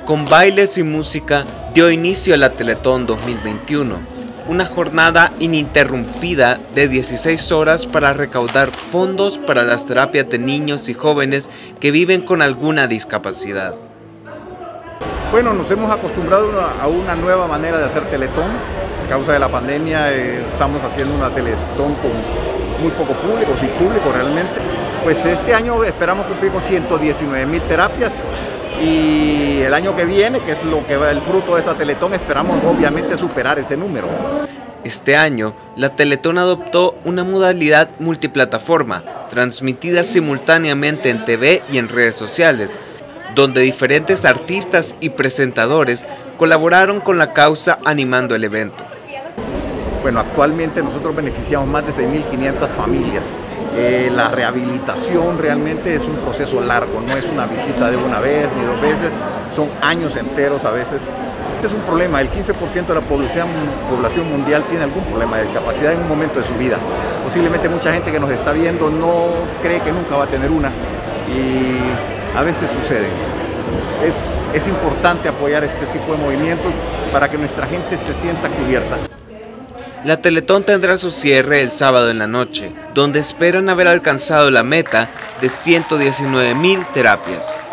Con bailes y música dio inicio a la Teletón 2021, una jornada ininterrumpida de 16 horas para recaudar fondos para las terapias de niños y jóvenes que viven con alguna discapacidad. Bueno, nos hemos acostumbrado a una nueva manera de hacer Teletón. A causa de la pandemia estamos haciendo una Teletón con muy poco público, sin público realmente. Pues este año esperamos cumplir con 119.000 terapias. Y el año que viene, que es lo que va el fruto de esta Teletón, esperamos obviamente superar ese número. Este año, la Teletón adoptó una modalidad multiplataforma, transmitida simultáneamente en TV y en redes sociales, donde diferentes artistas y presentadores colaboraron con la causa animando el evento. Bueno, actualmente nosotros beneficiamos más de 6.500 familias. La rehabilitación realmente es un proceso largo, no es una visita de una vez ni dos veces, son años enteros a veces. Este es un problema, el 15% de la población mundial tiene algún problema de discapacidad en un momento de su vida. Posiblemente mucha gente que nos está viendo no cree que nunca va a tener una y a veces sucede. Es importante apoyar este tipo de movimientos para que nuestra gente se sienta cubierta. La Teletón tendrá su cierre el sábado en la noche, donde esperan haber alcanzado la meta de 119.000 terapias.